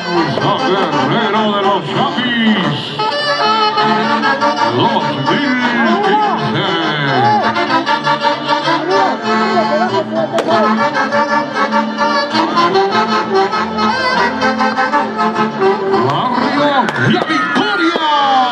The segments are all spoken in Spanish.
vamos a Guerrero de los Chapis 2015. Barrio La Victoria.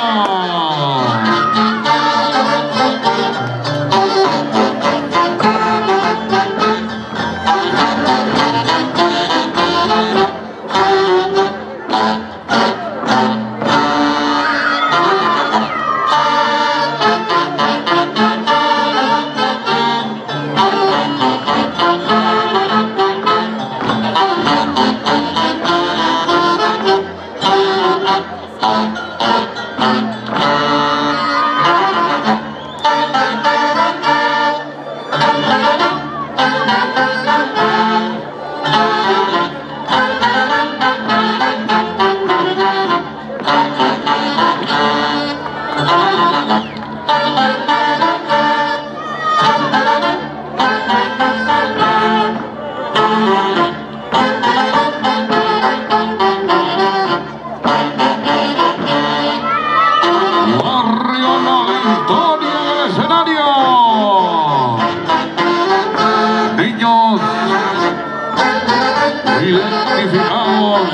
Identificados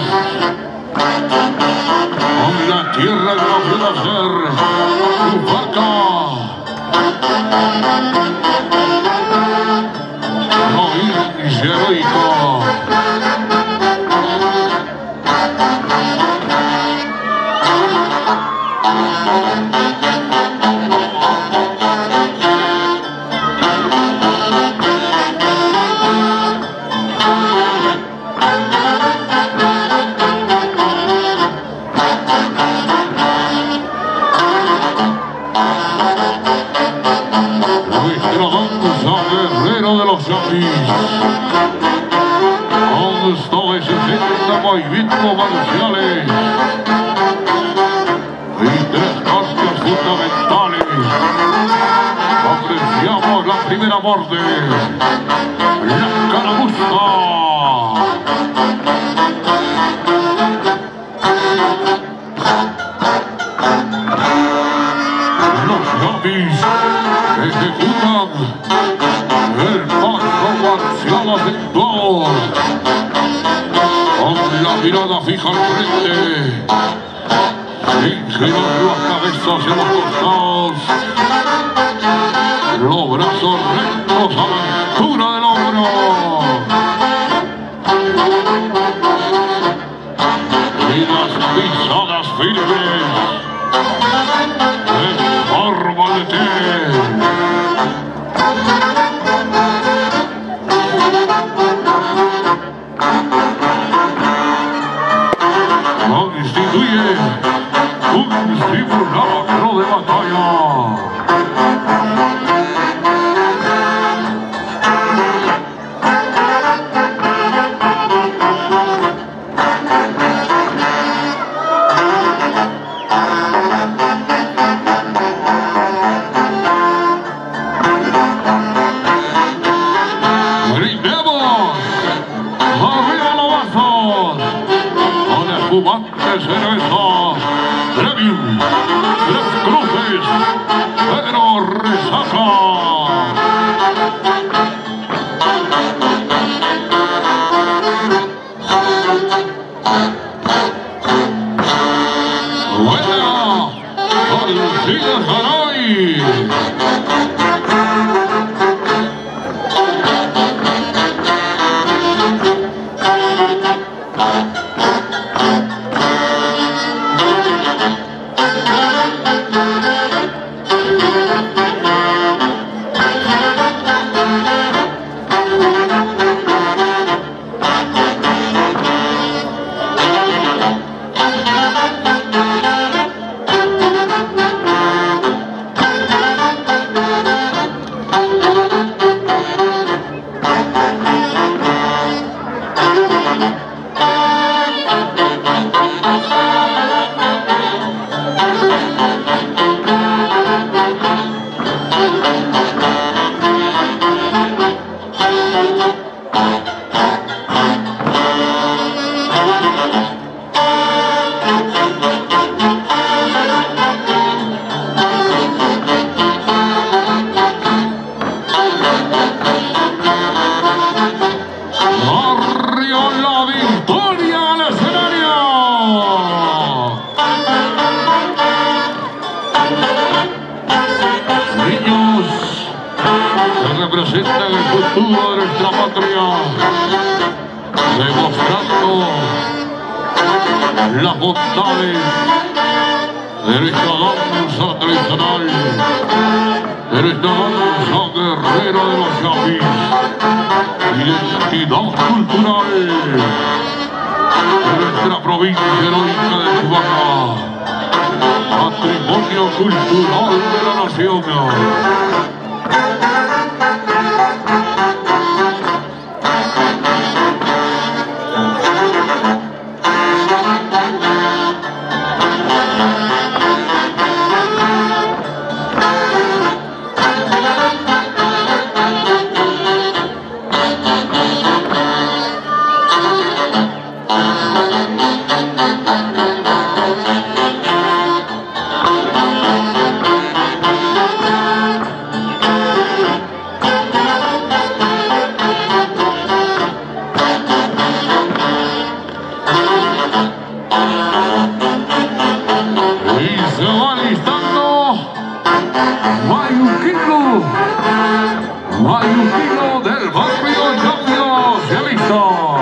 con la tierra que no puede ser su vaca. Provincia heroico. Guerrero de los Chapis. ¿Dónde está ese 60 movimientos marciales? Y tres cartas fundamentales. Apreciamos la primera muerte. La caramuza. Los Chapis ejecutan el paso marcial acentuado, con la mirada fija al frente, sin girar las cabezas hacia los costados, los brazos rectos a la altura del hombro, y las pisadas firmes en forma de T. Constituye un simulacro de batalla. Brindemos, arriba los vasos, con espumante cerveza, premium, tres cruces, pero resaca. Buena, Alcida Jaray. victoria al escenario. Niños que representan el futuro de nuestra patria, demostrando las bondades de nuestra danza tradicional, de nuestra danza guerrera de los Chapis, identidad cultural de nuestra provincia heroica de Chubaca, patrimonio cultural de la nación. Mayuquino del barrio Yodio se alista.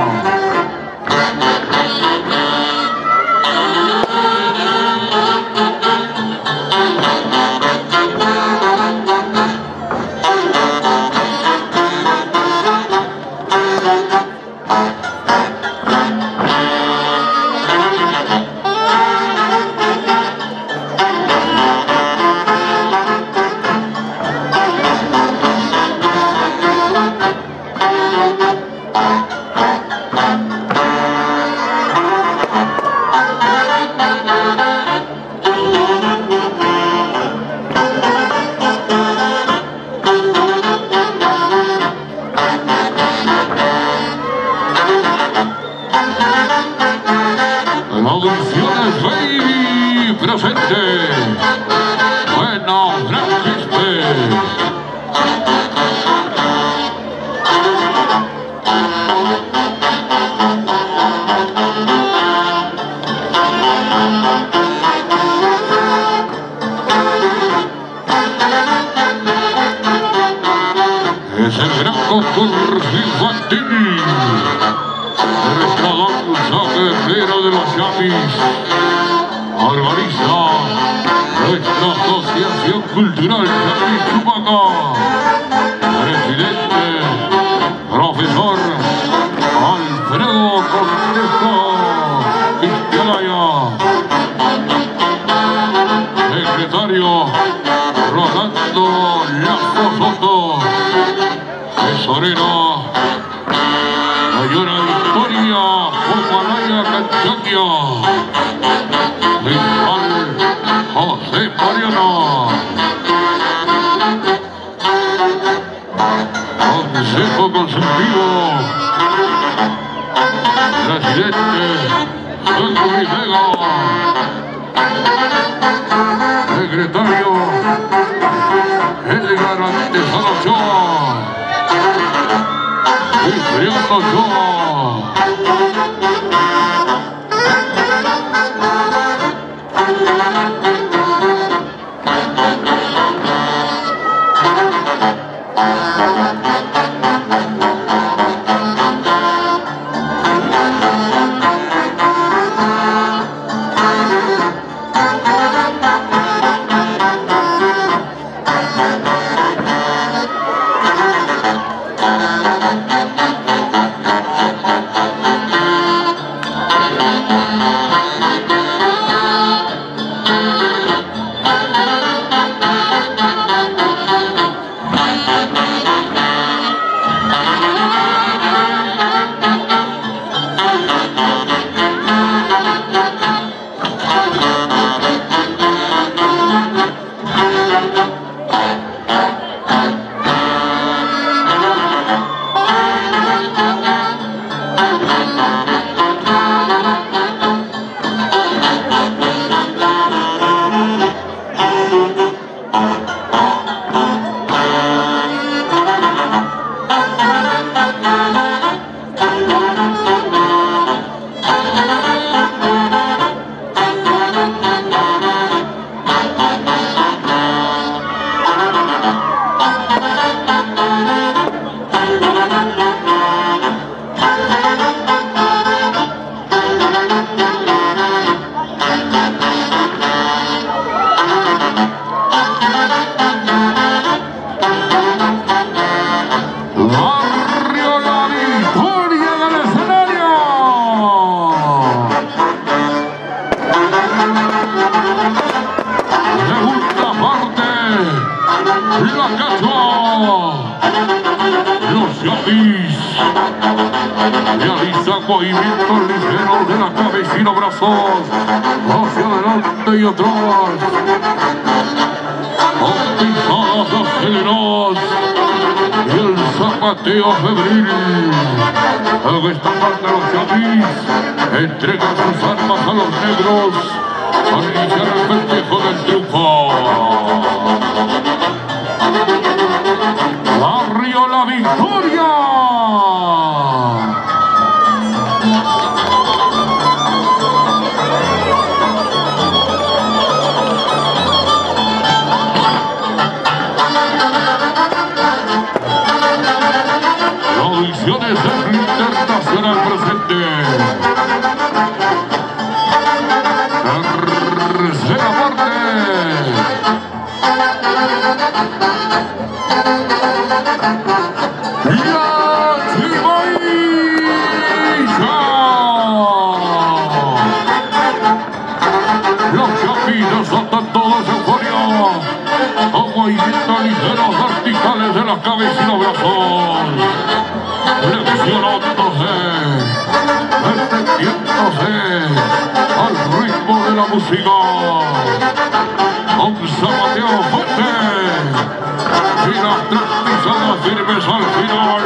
Audiciones Baby presente. Bueno, gran Quispe. Es el gran concurso infantil de nuestra danza guerrera de los Chapis. Organiza nuestra Asociación Cultural Chapis Chubaca. Presidente, profesor Alfredo Cornejo Izquieraya. Secretario Rolando Lazo Soto. Tesorero Señora Victoria Jumalaya Canchaquia. Fiscal José Mariano. Consejo Consultivo. Presidente Henry Vega. Secretario Edgar Antesano Ochoa. Cipriano Ochoa. Realiza movimientos ligeros de la cabeza y los brazos hacia adelante y atrás. Con pisadas aceleradas y el zapateo febril. En esta parte los chavis entregan sus armas a los negros para iniciar el festejo del triunfo. Barrio La Victoria. Producciones Internacional presente. Tercera parte. Los chapitos saltan todos euforia. Con movimientos ligeros verticales de la cabeza y los brazos. Flexionándose, extendiéndose al ritmo de la música. Un zapateo fuerte y las tres pisadas firmes al final.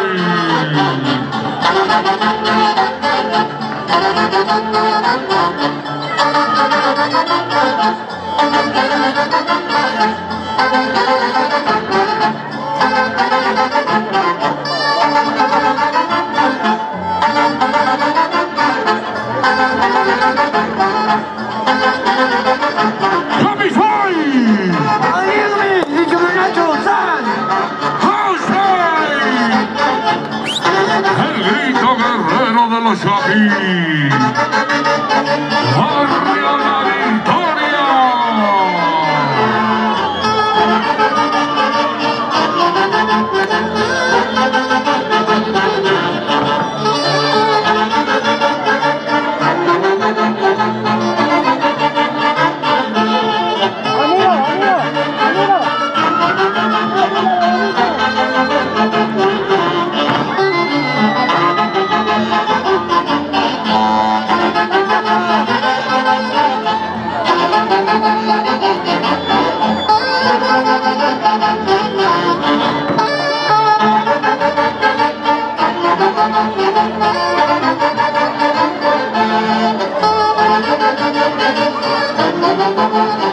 De los Chavis. Barrio La Victoria. Thank you.